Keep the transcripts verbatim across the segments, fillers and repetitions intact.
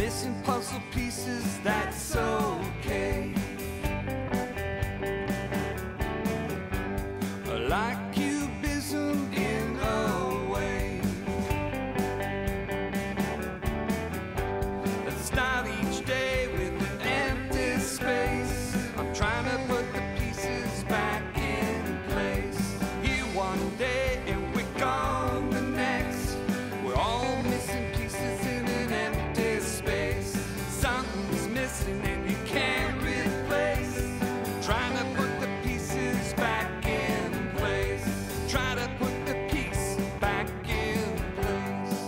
Missing puzzle pieces, that's okay. Like cubism in a way. Let's start each day with an empty space. I'm trying to put the pieces back in place. Here one day and we're gone the next. We're all missing pieces in an empty space. Something's missing and you can't replace. Trying to put the pieces back in place. Try to put the piece back in place.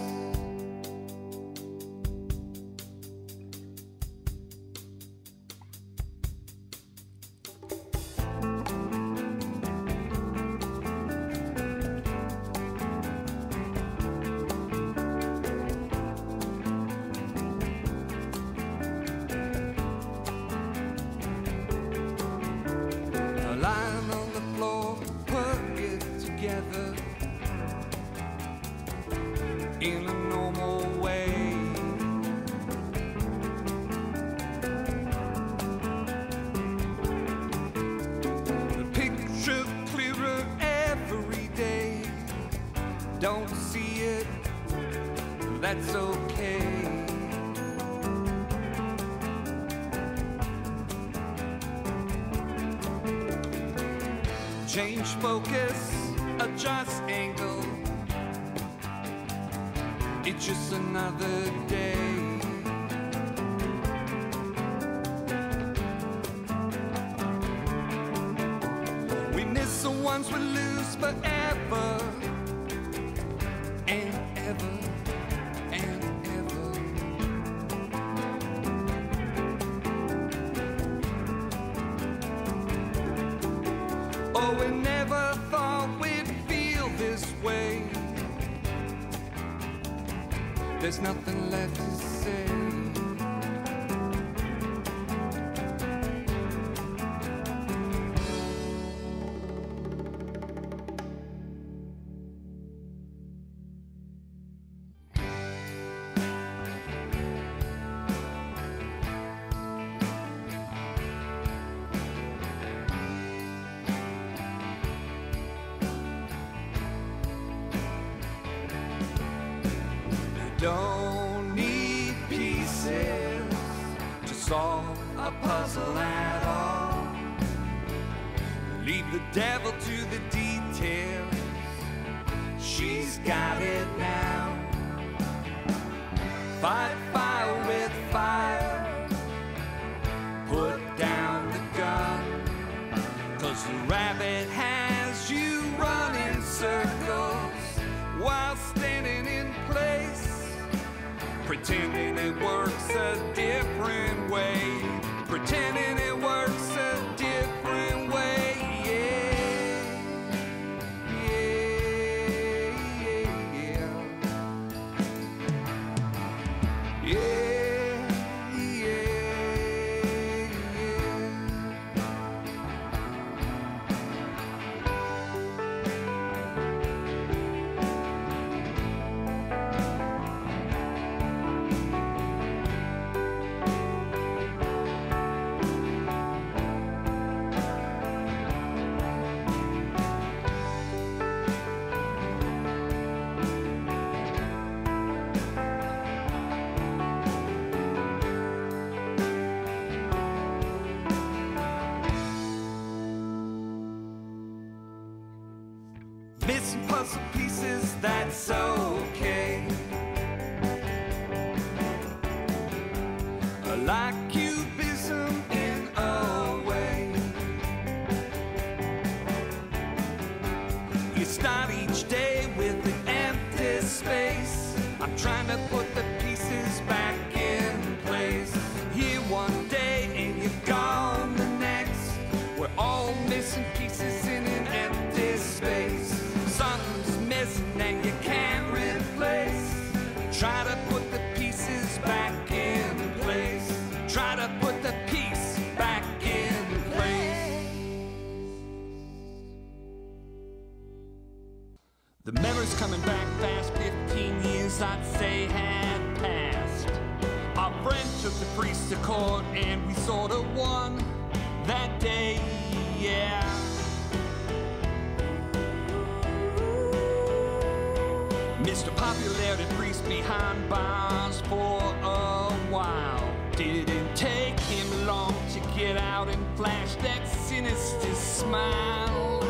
Lying on the floor, put it together in a normal way. The picture clearer every day. Don't see it, that's okay. Change focus, adjust angle. It's just another day. We miss the ones we lose forever and ever and ever. Oh, we never thought we'd feel this way. There's nothing left to say. Don't need pieces to solve a puzzle at all. Leave the devil to the details. She's got it now. Fight fire with fire. Put down the gun. 'Cause the rabbit has you running circles while standing in place. Pretending it works a different way. Pretending it works a different way. Yeah, yeah, yeah, yeah, yeah, yeah. Missing puzzle pieces, that's okay. Like cubism in a way. You start each day with an empty space. I'm trying to put the pieces back in place. Here one day and you're gone the next. We're all missing pieces in an empty space. Something's missing and you can't replace. Try to put the pieces back in place. Try to put the piece back in place. The memory's coming back fast. Fifteen years I'd say. piece of court and we sort of won that day, yeah. Mister Popularity Priest behind bars for a while. Didn't take him long to get out and flash that sinister smile.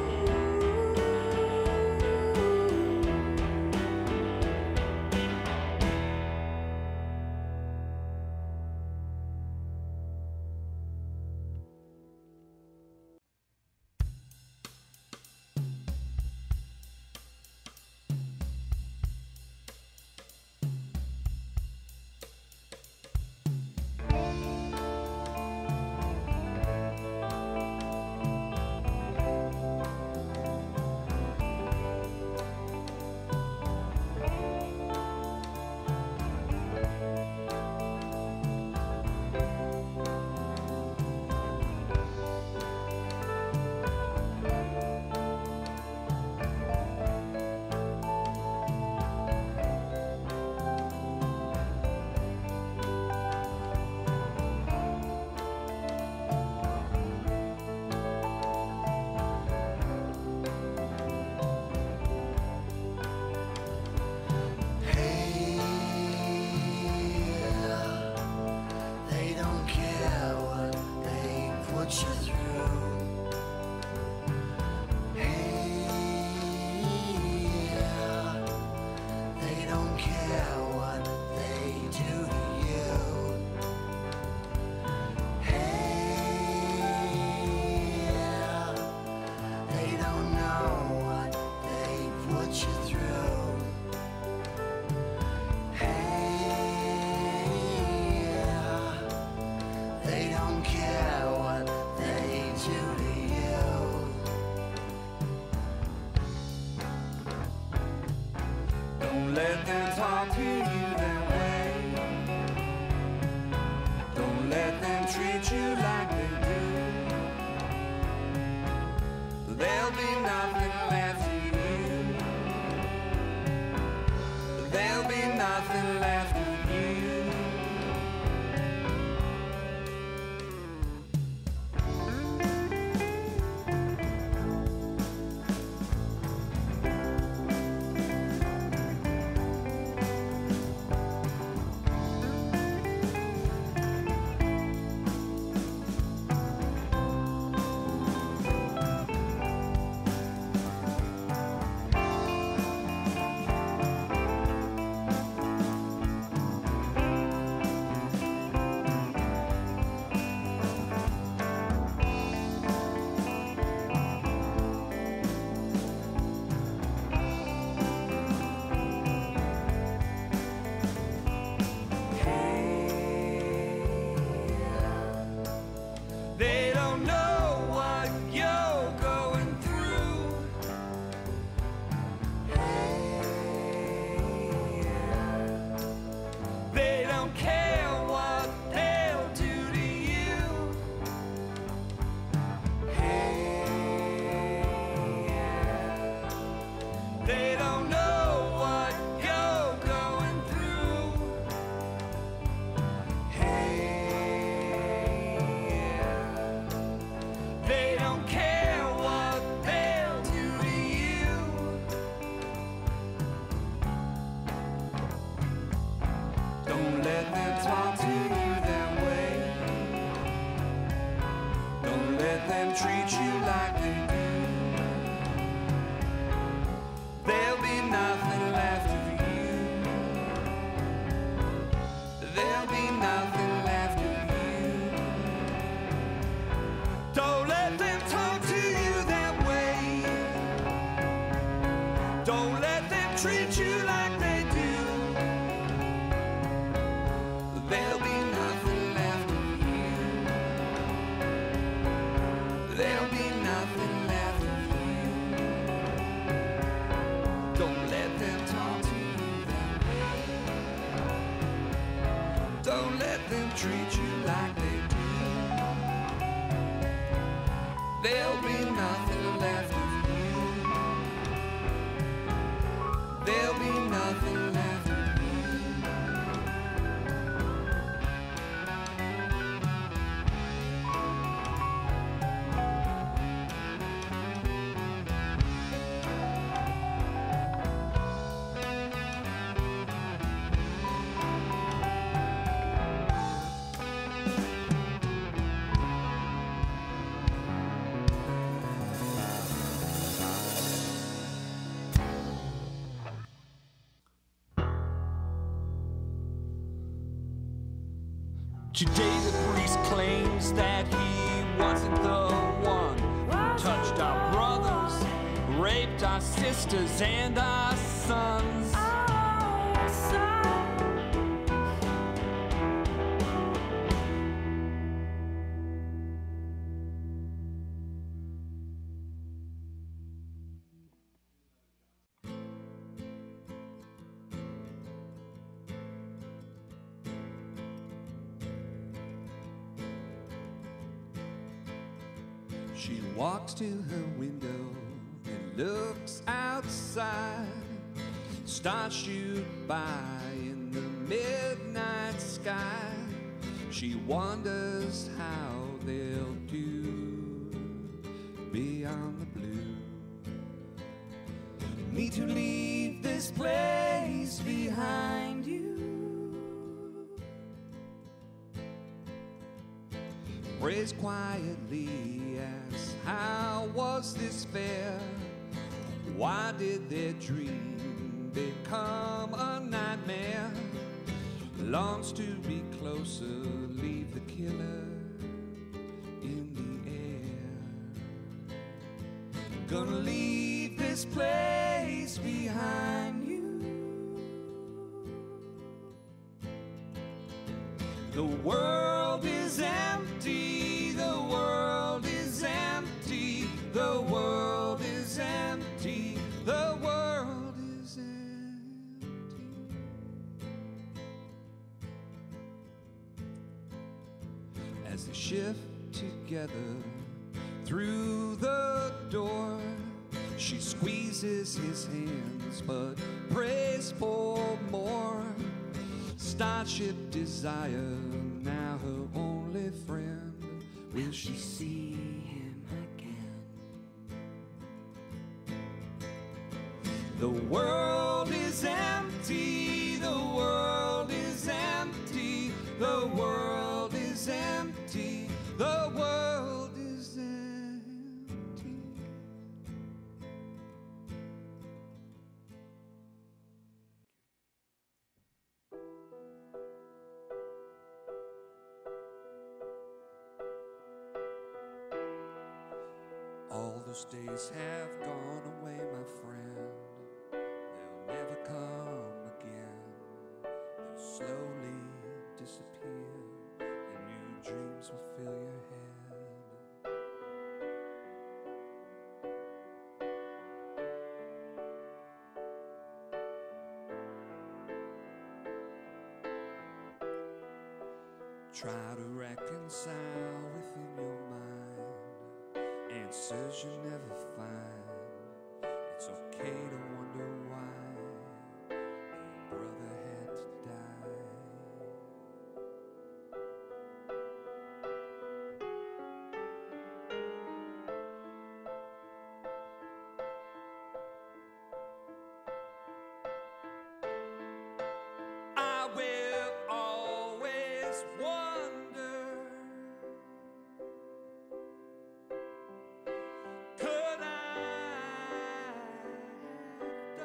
Let them talk to you that way. Don't let them treat you like they do. There'll be nothing left of you. There'll be nothing left of you. Treat you like they do. There'll be nothing left of you. There'll be nothing left of you. Don't let them talk to you that way. Don't let them treat you like they do. There'll be nothing left of you. There'll be nothing left of you. Don't let them talk to you that way. Don't let them treat you like they do. There'll be nothing left of you. There'll be nothing left of you. Today the priest claims that he wasn't the one who touched our brothers, raped our sisters and our sons. She walks to her window and looks outside. Stars shoot by in the midnight sky. She wonders how they'll do beyond the blue. Need to leave this place behind you. Prays quietly, asks, how was this fair? Why did their dream become a nightmare? Longs to be closer, leave the killer in the air. Gonna leave this place behind you. The world is empty, the world is empty, the world is empty, the world is empty. As they shift together through the door, she squeezes his hands but prays for more. Starship desire, now her only friend. Will she see him again? The world is empty, the world is empty, the world is empty, the world is empty. All those days have gone away, my friend. They'll never come again. They'll slowly disappear, and new dreams will fill your head. Try to reconcile within your mind answers you never find. It's okay to wonder why your brother had to die. I will always wonder, could I have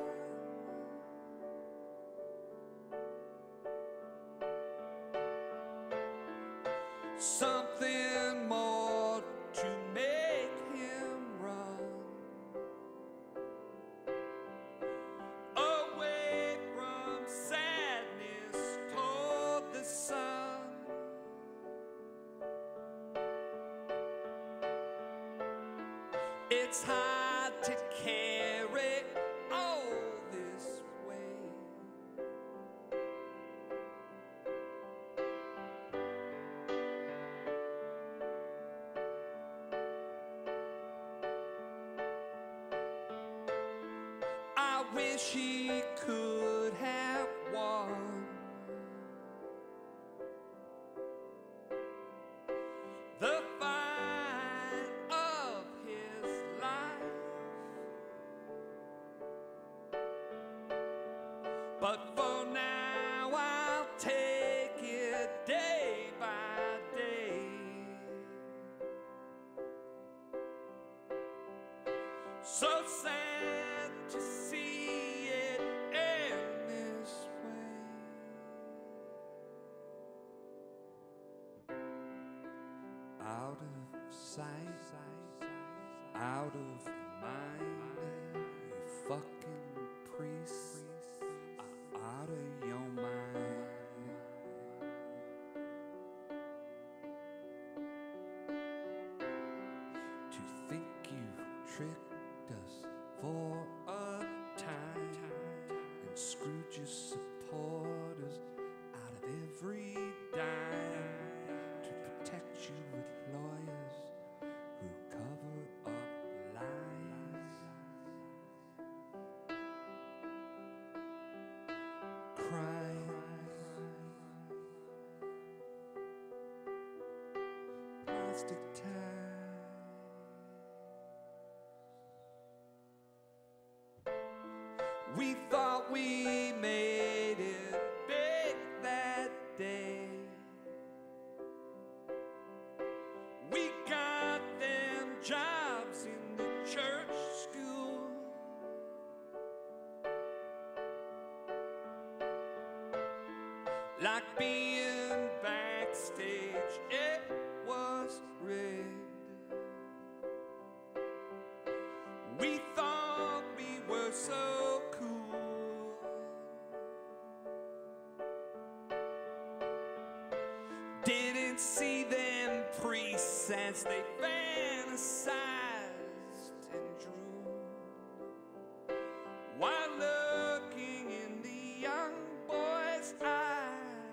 done something more to make him run away from sadness toward the sun? It's hard to carry all this weight. I wish he could have won the fight of his life, but for now I'll take it day by day. So sad to see it end this way. out of sight, out of mind. You fucking priests are out of your mind. To think you've tricked us for a time and screwed your supporters out of every dime to protect you with lawyers who cover up lies. Crimes, plastic ties. We thought we made it big that day. We got them jobs in the church school. Like being backstage, it was rigged. We thought we were so cool. Didn't see them priests as they fantasized and drew while looking in the young boy's eyes.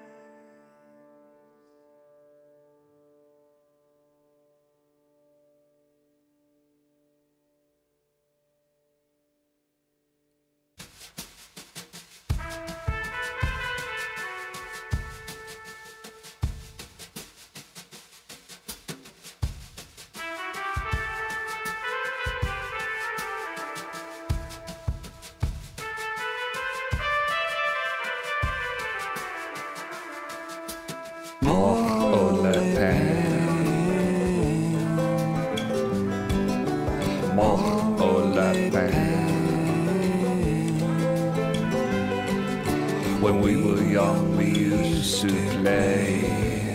Mort au lapin, mort au lapin. When we were young, we used to play.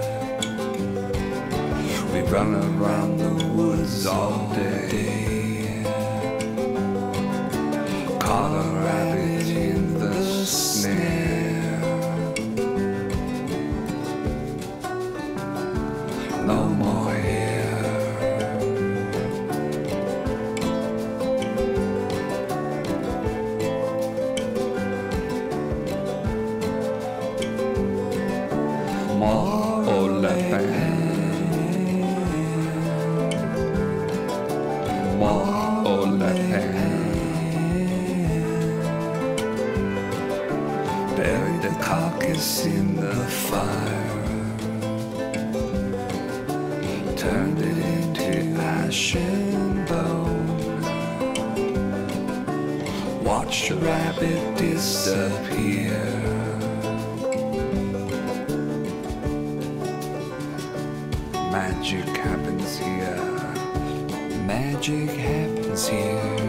We run around the woods all day, caught a rabbit in the snare. No more here. Mort au lapin, mort au lapin. Buried the carcass in the fire, turned it into ash and bone. Watched the rabbit disappear. Magic happens here. Magic happens here.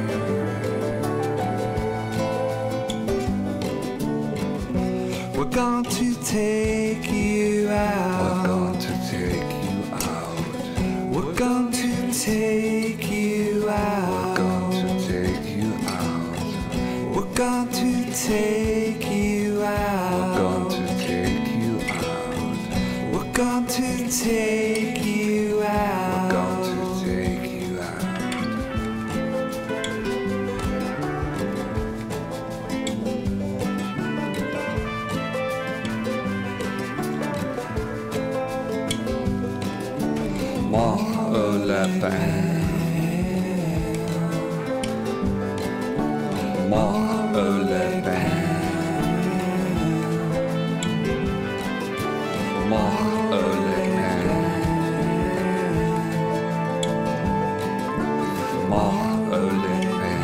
We're going to take you out. We're going to take you out. We're going to take you out. We're going to take you out. We're going to take you out. We're going to take you out. We're going to take you out. We're going to take you out. Mort au lapin, mort au lapin, mort au lapin, mort au lapin.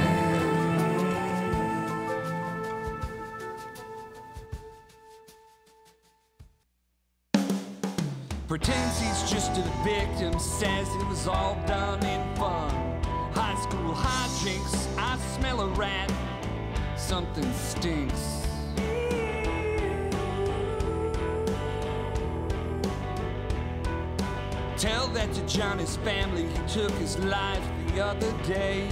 Pretends he's just a victim, says it was all done in fun. High school hijinks, I smell a rat, something stinks. Tell that to Johnny's family, he took his life the other day.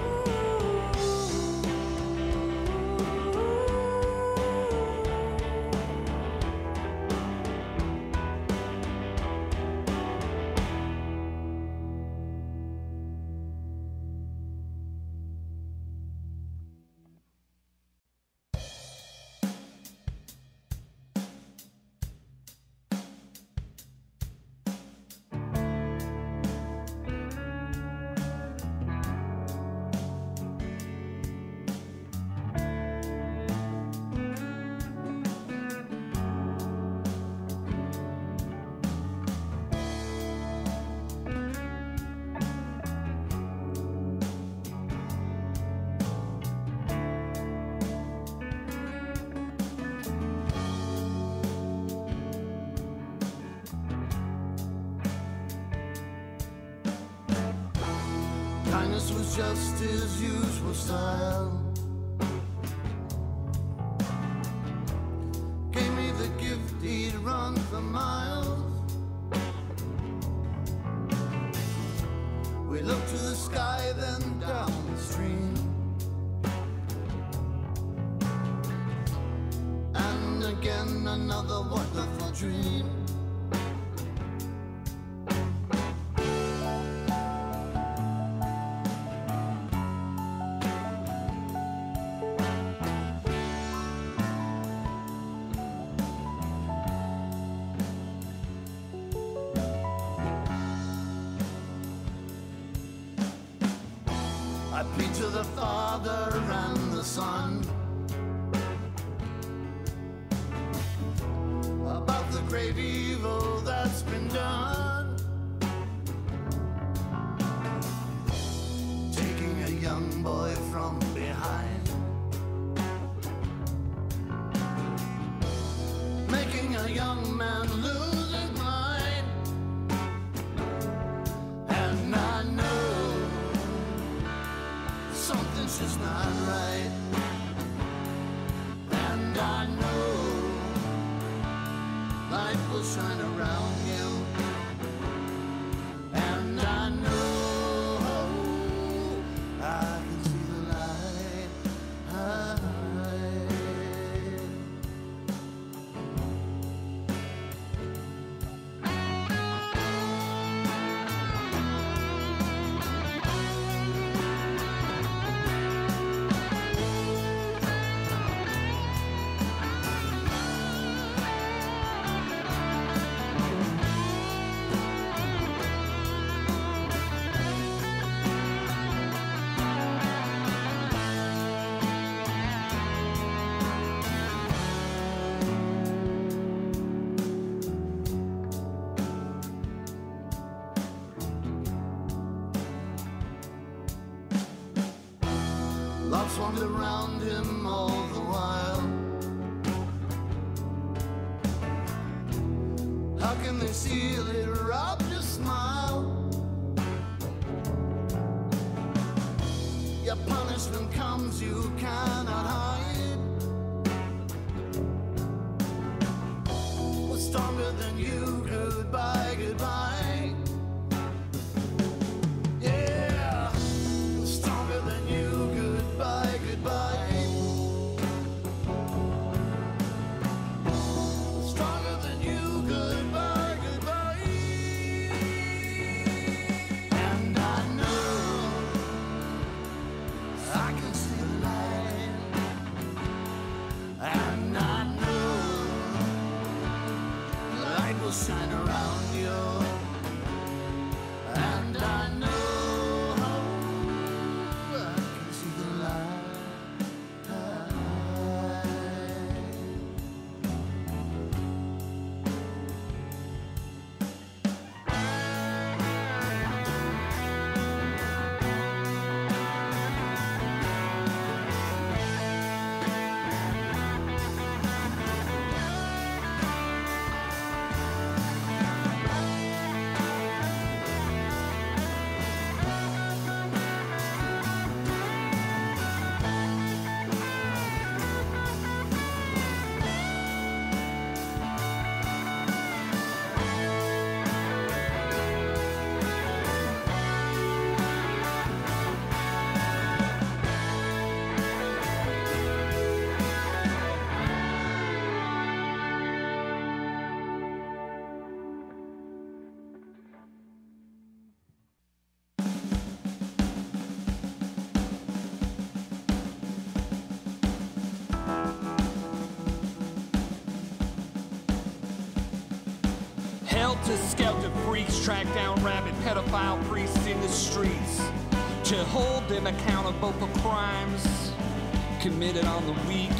Kindness was just his usual style. Gave me the gift, he'd run for miles. We looked to the sky, then down the stream, and again another wonderful dream. I plead to the Father and the Son about the grave evil that's been done, taking a young boy from behind, making a young man lose his mind. And I know something's just not right, and I know light will shine around you, and I know I can see the light. Love swarmed around him all the while. How can they seal it, rob your smile? Your punishment comes, you cannot hide. What's stronger than you? Goodbye, goodbye. Yeah, what's stronger than you? Goodbye, goodbye. Stronger than you, goodbye, goodbye. And I know I can see the light, and I know light will shine around you, and I know I can see the light. Helter-skelter freaks track down rabid pedophile priests in the streets to hold them accountable for crimes committed on the weak.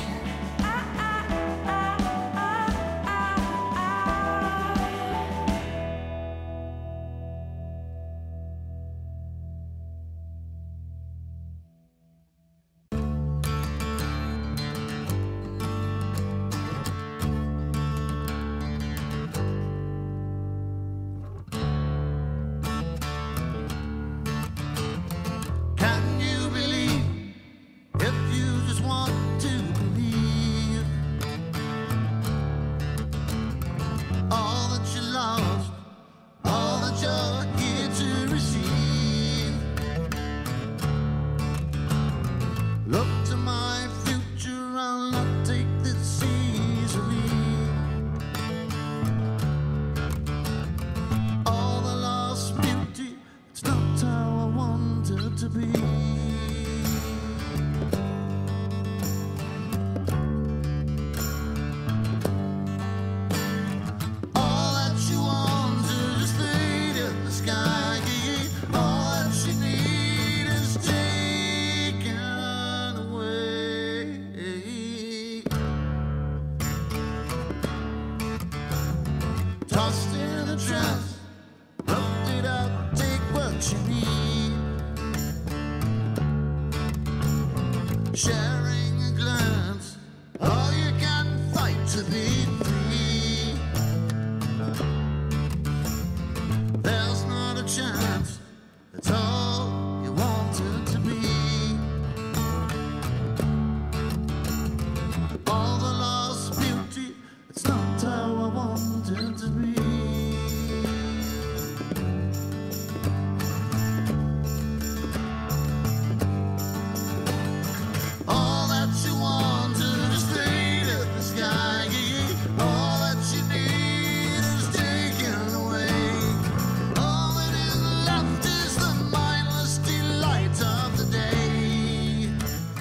Tossed in a dress, roughed it up, take what you need. Sharing a glance, all you can fight to be free. There's not a chance, it's all you wanted to be. All the lost beauty, it's not how I wanted to be. All that you wanted is fade in the sky. All that you need is taken away. All that is left is the mindless delight of the day.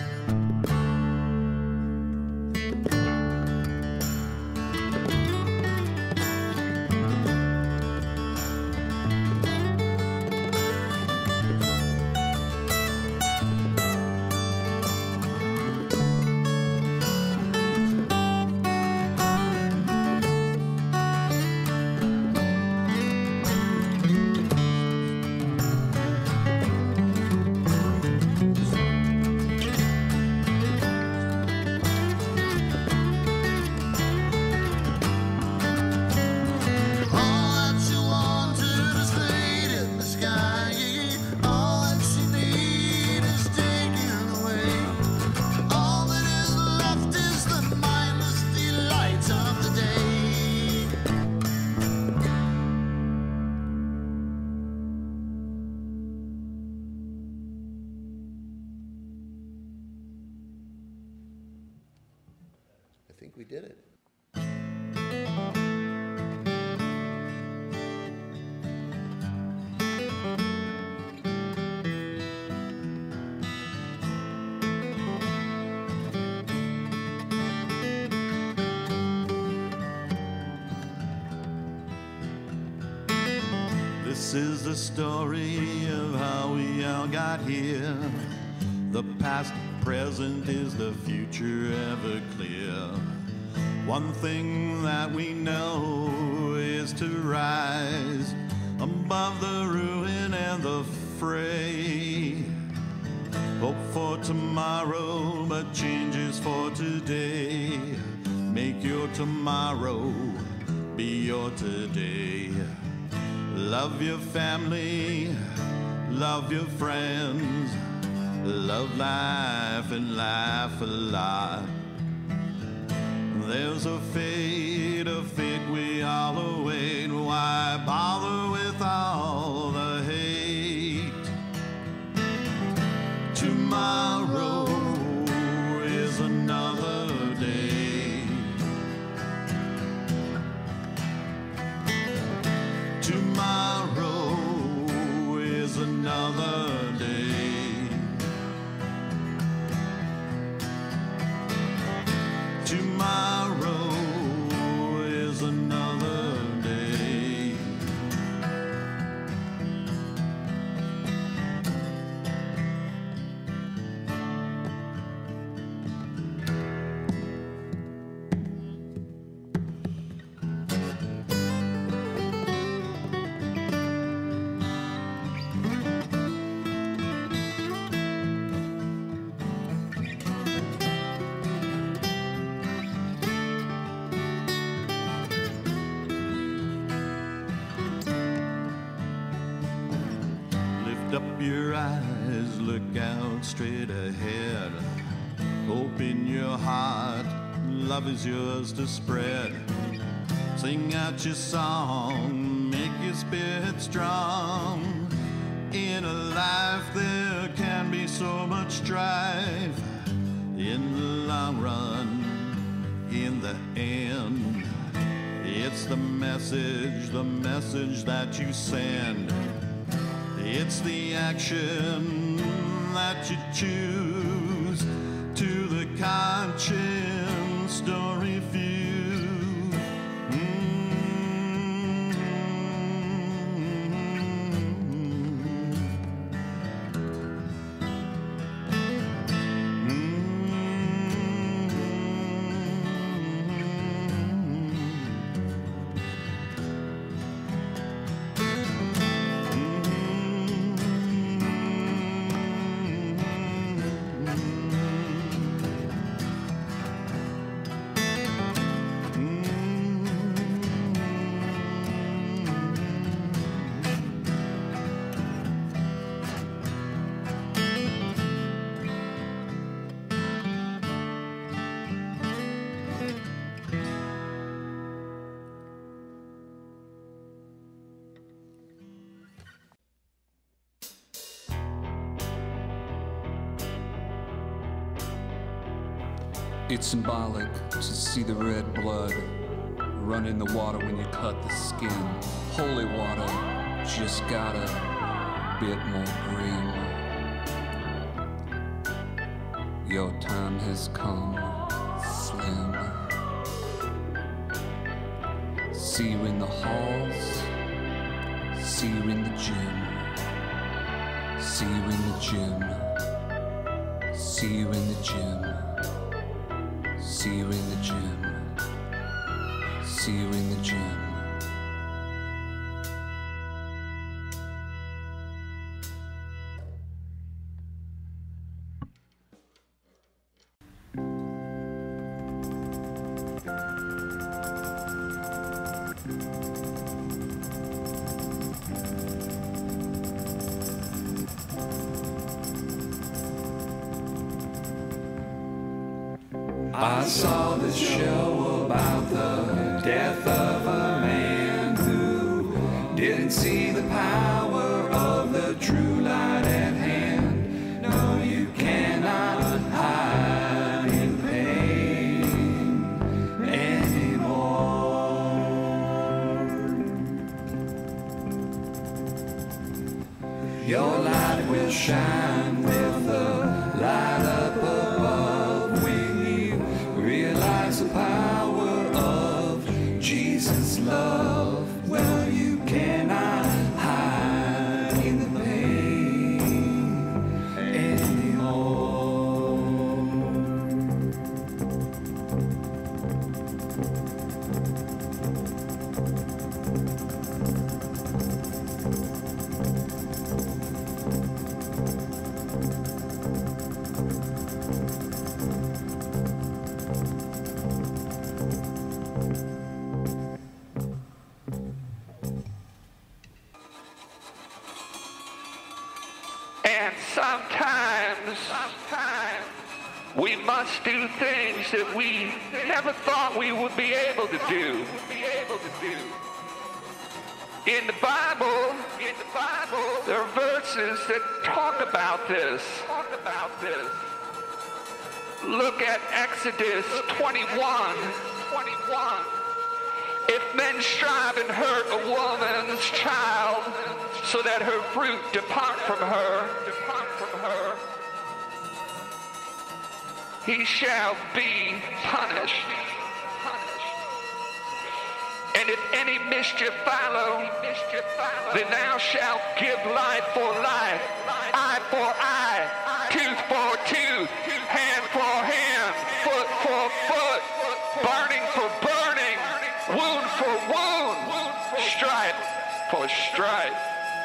I think we did it. This is the story of how we all got here. The past, present, is the future ever clear? One thing that we know is to rise above the ruin and the fray. Hope for tomorrow, but changes for today. Make your tomorrow be your today. Love your family, love your friends, love life and laugh a lot. There's a fate, a fate we all await. Why bother with all the hate? Tomorrow is another day. Tomorrow is another day. Tomorrow is another Lift up your eyes, look out straight ahead. Open your heart, love is yours to spread. Sing out your song, make your spirit strong. In a life there can be so much strife. In the long run, in the end, it's the message, the message that you send. It's the action that you choose. To the conscience story few. Mm-hmm. It's symbolic to see the red blood run in the water when you cut the skin. Holy water just got a bit more green. Your time has come, Slim. See you in the halls, see you in the gym. See you in the gym, see you in the gym. See you in the gym. See you in the gym. I saw this show about the death of a man who didn't see the power of the true light at hand. No, you cannot hide in pain anymore. Your light will shine with the light up above when you realize the power of Jesus' love. Well, you cannot hide in the pain anymore. And sometimes, sometimes we must do things that we never thought we would be able to do. In the Bible, in the Bible, there are verses that talk about this. Talk about this. Look at Exodus twenty-one. twenty-one. If men strive and hurt a woman's child, so that her fruit depart from her, depart from her, he shall be punished. And if any mischief follow, then thou shalt give life for life, eye for eye, tooth for tooth, hand for hand, foot for foot, burning for burning, wound for wound, stripe for stripe.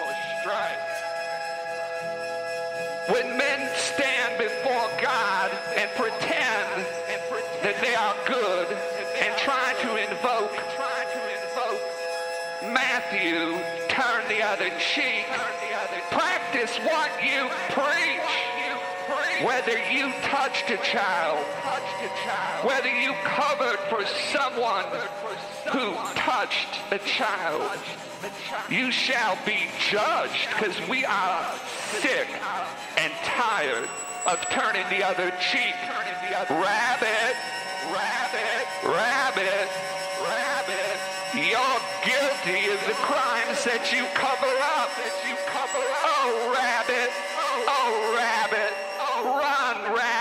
When men stand before God and pretend that they are good and try to invoke Matthew, turn the other cheek. Practice what you preach. Whether you touched a child, whether you covered for someone who touched a child, you shall be judged, because we are sick and tired of turning the other cheek. Rabbit, rabbit, rabbit, rabbit. You're guilty of the crimes that you cover up. That you cover up. Oh, rabbit. Oh, rabbit. Run, rabbit.